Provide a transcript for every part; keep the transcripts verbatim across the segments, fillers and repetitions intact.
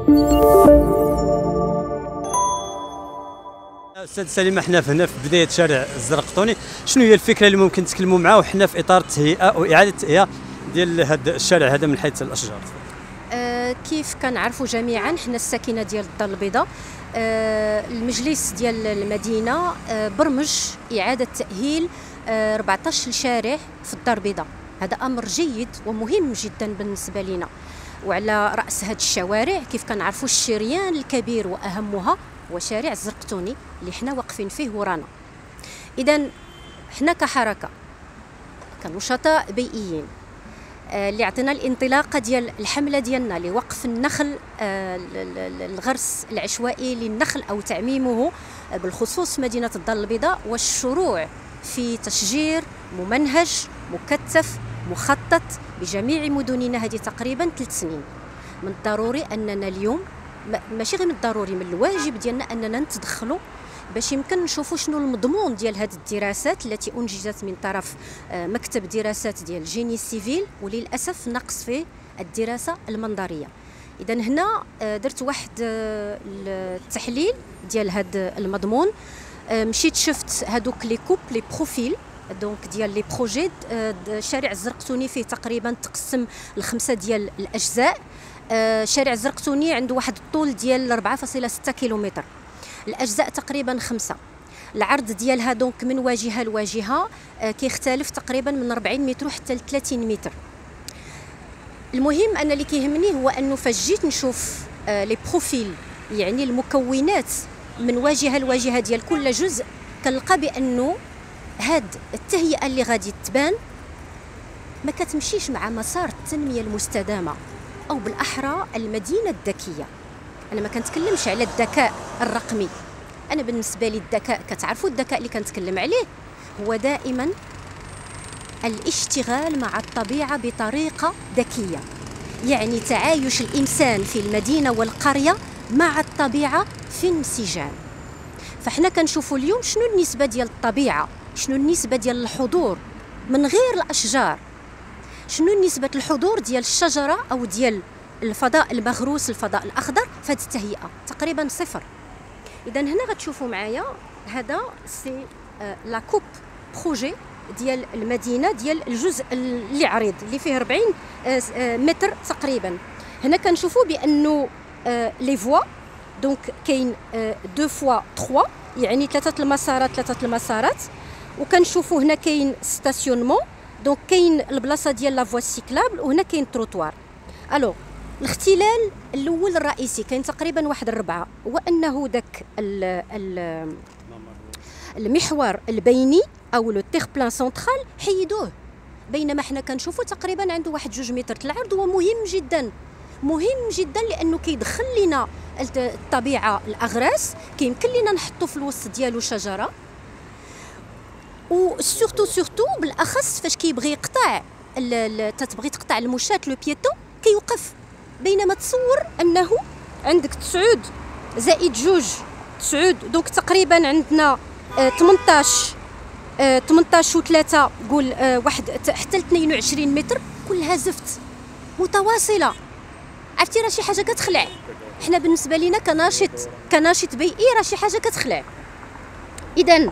استاذ سليم، احنا هنا في بدايه شارع الزرقطوني، شنو هي الفكره اللي ممكن نتكلموا معاه وحنا في اطار التهيئه واعاده التهيئه ديال هذا الشارع هذا من حيث الاشجار؟ آه كيف كنعرفوا جميعا حنا الساكنه ديال الدار البيضاء، آه المجلس ديال المدينه آه برمج اعاده تاهيل آه أربعطاش شارع في الدار البيضاء. هذا امر جيد ومهم جدا بالنسبه لنا، وعلى راس هذه الشوارع كيف كنعرفوا الشريان الكبير واهمها هو شارع الزرقطوني اللي حنا واقفين فيه ورانا. اذا حنا كحركه كنشطاء بيئيين آه اللي عطينا الانطلاقه ديال الحمله ديالنا لوقف النخل، آه الغرس العشوائي للنخل او تعميمه آه بالخصوص في مدينه الدار البيضاء، والشروع في تشجير ممنهج مكثف مخطط بجميع مدننا هذه تقريبا ثلاث سنين. من الضروري اننا اليوم، ماشي غير من الضروري، من الواجب ديالنا اننا نتدخلوا باش يمكن نشوفوا شنو المضمون ديال هذه الدراسات التي انجزت من طرف مكتب دراسات ديال الجيني سيفيل، وللاسف نقص في الدراسه المنظريه. اذا هنا درت واحد التحليل ديال هذا المضمون، مشيت شفت هذوك لي كوب لي بروفيل دونك ديال لي بروجي. شارع الزرقطوني فيه تقريبا تقسم لخمسه ديال الاجزاء. شارع الزرقطوني عنده واحد الطول ديال أربعة فاصلة ستة كيلومتر، الاجزاء تقريبا خمسه. العرض ديالها دونك من واجهه لواجهه كيختلف تقريبا من أربعين متر حتى ل ثلاثين متر. المهم انا اللي كيهمني هو انه فاش جيت نشوف لي بروفيل، يعني المكونات من واجهه لواجهه ديال كل جزء، كنلقى بانه هاد التهيئه اللي غادي تبان ما كتمشيش مع مسار التنميه المستدامه، او بالاحرى المدينه الذكيه. انا ما كنتكلمش على الذكاء الرقمي، انا بالنسبه لي الذكاء، كتعرفوا الذكاء اللي كنتكلم عليه هو دائما الاشتغال مع الطبيعه بطريقه ذكيه، يعني تعايش الانسان في المدينه والقريه مع الطبيعه في انسجام. فاحنا كنشوفوا اليوم شنو النسبه ديال الطبيعه، شنو النسبه ديال الحضور من غير الاشجار، شنو نسبه الحضور ديال الشجره او ديال الفضاء المغروس الفضاء الاخضر في هذه التهيئه، تقريبا صفر. اذا هنا غتشوفوا معايا هذا سي لا كوب بروجي ديال المدينه ديال الجزء اللي عريض اللي فيه أربعين متر تقريبا. هنا كنشوفوا بانه لي فوا دونك كاين دو فوا ثلاثة، يعني ثلاثه المسارات ثلاثه المسارات. وكنشوفوا هنا كاين ستاسيونمون، دونك كاين البلاصه ديال لا فوا سيكلابل، وهنا كاين تروطوار. الو الاختلال الاول الرئيسي كاين تقريبا واحد الربعه، هو انه داك المحور البيني او لو تيغ بلان سونترال حيدوه، بينما حنا كنشوفوا تقريبا عنده واحد جوج متر العرض. هو مهم جدا مهم جدا لانه كيدخل لنا الطبيعه الاغراس، كيمكن لنا نحطوا في الوسط ديالو شجره، وسورتو سورتو بالاخص فاش كيبغي يقطع تتبغي تقطع المشاة لو بيتون كيوقف. بينما تصور انه عندك تسعود زائد جوج تسعود، دونك تقريبا عندنا ثمنطاش ثمنطاش و ثلاثة قول واحد حتى ل اثنين وعشرين متر، كلها زفت متواصله. عرفتي راه شي حاجه كتخلع. حنا بالنسبه لينا كناشط كناشط بيئي راه شي حاجه كتخلع. اذا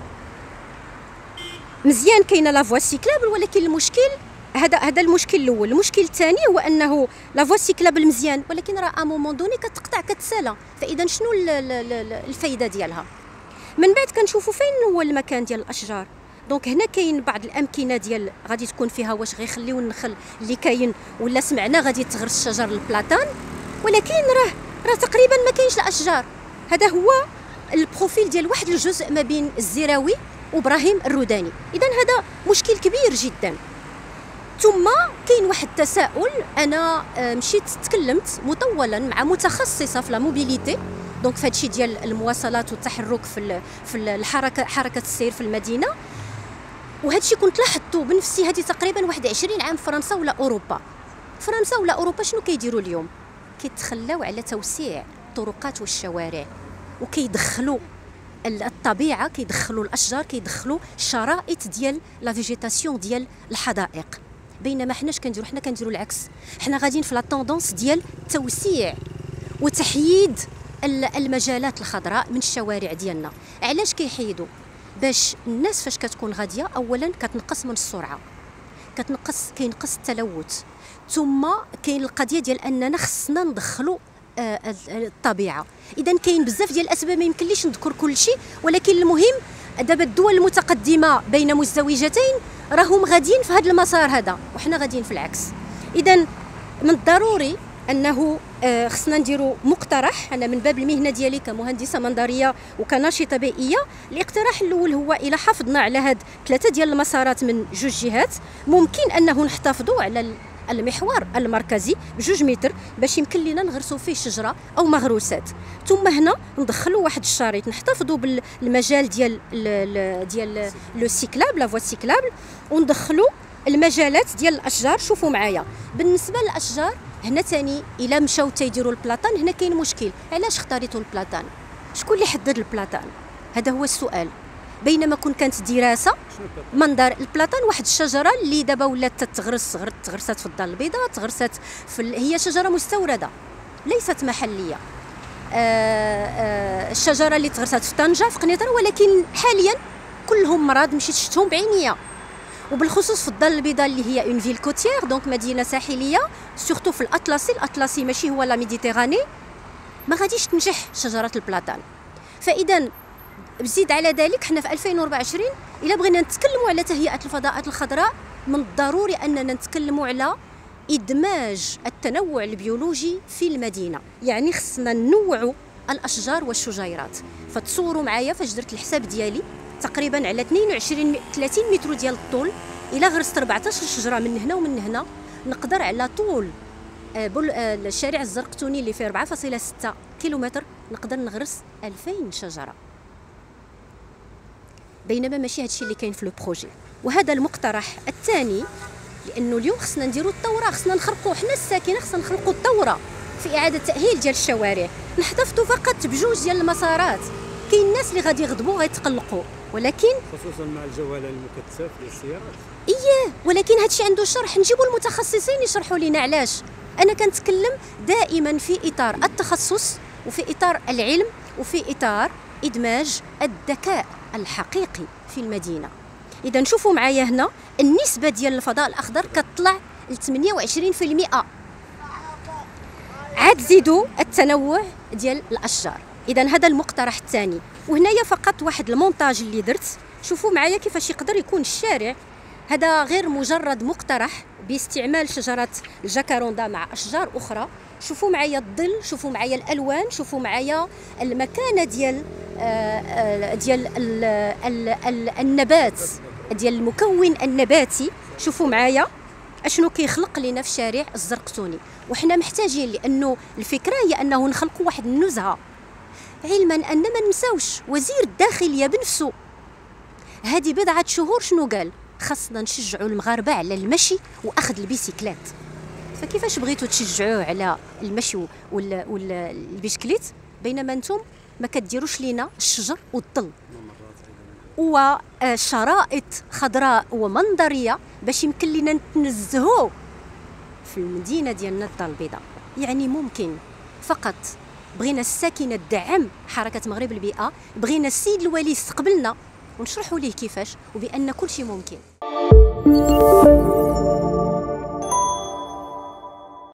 مزيان كاينه لا فوا سيكلابل، ولكن المشكل هذا هذا المشكل الاول. المشكل الثاني هو انه لا فوا سيكلابل مزيان، ولكن راه ا مومون دوني كتقطع كتسالى. فاذا شنو الفائده ديالها؟ من بعد كنشوفوا فين هو المكان ديال الاشجار. دونك هنا كاين بعض الامكنه ديال غادي تكون فيها واش غيخليو النخل اللي كاين، ولا سمعنا غادي تغرس شجر البلاطان، ولكن راه راه تقريبا ما كاينش الاشجار. هذا هو البروفيل ديال واحد الجزء ما بين الزراوي وابراهيم الروداني. اذا هذا مشكل كبير جدا. ثم كاين واحد التساؤل، انا مشيت تكلمت مطولا مع متخصصه في لا موبيليتي، دونك في هادشي ديال المواصلات والتحرك في في الحركه حركه السير في المدينه. وهادشي كنت لاحظته بنفسي. هذه تقريبا واحد عشرين عام فرنسا ولا اوروبا. فرنسا ولا اوروبا شنو كيديروا اليوم؟ كيتخلاو على توسيع الطرقات والشوارع، وكيدخلوا الطبيعه، كيدخلوا الاشجار، كيدخلوا الشرائط ديال لا فيجيتاسيون ديال الحدائق. بينما حنا اش كنديروا؟ حنا كنديروا العكس. حنا غاديين في لا طوندونس ديال التوسيع وتحييد المجالات الخضراء من الشوارع ديالنا. علاش كيحيدوا؟ باش الناس فاش كتكون غاديه اولا كتنقص من السرعه، كتنقص كينقص التلوث، ثم كاين القضيه ديال اننا خصنا ندخلوا آه الطبيعه. اذا كاين بزاف ديال الاسباب، ما يمكنليش نذكر كل شيء، ولكن المهم دابا الدول المتقدمه بين مزدوجتين راهم غاديين في هذا المسار هذا، وحنا غاديين في العكس. اذا من الضروري انه آه خصنا نديروا مقترح. انا من باب المهنه ديالي كمهندسه منظريه وكناشطه بيئيه، الاقتراح الاول هو الى حافظنا على هاد ثلاثه ديال المسارات من جوج جهات، ممكن انه نحتفظوا على المحور المركزي بجوج متر باش يمكن لنا نغرسوا فيه شجره او مغروسات، ثم هنا ندخلوا واحد الشريط نحتفظوا بالمجال ديال ديال لو سيكلاب لا فوا سيكلابل، وندخلوا المجالات ديال الاشجار. شوفوا معايا بالنسبه للاشجار هنا ثاني الا مشاو تيديروا البلاطان، هنا كاين مشكل. علاش اختاريتوا البلاطان؟ شكون اللي حدد البلاطان؟ هذا هو السؤال. بينما كون كانت دراسه منظر البلاطان واحد الشجره اللي دابا ولات تتغرس، تغرست في الدار البيضاء، تغرست في ال... هي شجره مستورده ليست محليه. آآ آآ الشجره اللي تغرست في طنجه في قنيطره، ولكن حاليا كلهم مرض، مشيت شفتهم بعينيا. وبالخصوص في الدار البيضاء اللي هي اون فيل كوتيير، دونك مدينه ساحليه، سورتو في الاطلسي. الاطلسي ماشي هو لا ميديتيراني، ما غاديش تنجح شجره البلاطان. فاذا بزيد على ذلك حنا في ألفين وأربعة وعشرين الا بغينا نتكلموا على تهيئه الفضاءات الخضراء، من الضروري اننا نتكلموا على ادماج التنوع البيولوجي في المدينه. يعني خصنا ننوعوا الاشجار والشجيرات. فتصوروا معايا فاش درت الحساب ديالي تقريبا على اثنين وعشرين ثلاثين متر ديال الطول، الا غرست أربعطاش شجره من هنا ومن هنا، نقدر على طول الشارع الزرقتوني اللي فيه أربعة فاصلة ستة كيلومتر نقدر نغرس ألفين شجره. بينما ماشي هادشي اللي كاين في لو بروجي. وهذا المقترح الثاني، لانه اليوم خصنا نديروا الثوره، خصنا نخرقوا حنا الساكنه، خصنا نخرقوا الثوره في اعاده تاهيل ديال الشوارع. نحتفظوا فقط بجوج ديال المسارات. كاين الناس اللي غادي يغضبوا غيتقلقوا، ولكن خصوصا مع الجوله المكثفه ديال السيارات. اييه، ولكن هادشي عنده شرح، نجيبوا المتخصصين يشرحوا لنا علاش. انا كنتكلم دائما في اطار التخصص وفي اطار العلم وفي اطار ادماج الذكاء الحقيقي في المدينه. اذا شوفوا معايا هنا النسبه ديال الفضاء الاخضر كتطلع ل ثمانية وعشرين بالمئة. عاد زيدوا التنوع ديال الاشجار. اذا هذا المقترح الثاني. وهنايا فقط واحد المونتاج اللي درت. شوفوا معايا كيفاش يقدر يكون الشارع. هذا غير مجرد مقترح باستعمال شجرات الجاكاروندا مع اشجار اخرى. شوفوا معايا الظل، شوفوا معايا الالوان، شوفوا معايا المكانه ديال ديال النبات، ديال المكون النباتي. شوفوا معايا اشنو كيخلق لنا في الشارع الزرقتوني. وحنا محتاجين، لانه الفكره هي انه نخلقوا واحد النزهه، علما ان ما ننساوش وزير الداخليه بنفسه هذه بضعه شهور شنو قال؟ خاصنا نشجعوا المغاربه على المشي واخذ البيسيكلات. فكيفاش بغيتوا تشجعوه على المشي ولا ولا البيسكليت بينما انتم ما كديروش لينا الشجر والظل وشرائط خضراء ومنظريه باش يمكن لينا نتنزهوا في المدينه ديالنا الدار البيضاء؟ يعني ممكن، فقط بغينا الساكنه تدعم حركه مغرب البيئه، بغينا السيد الوالي يستقبلنا ونشرحوا ليه كيفاش، وبان كل شيء ممكن.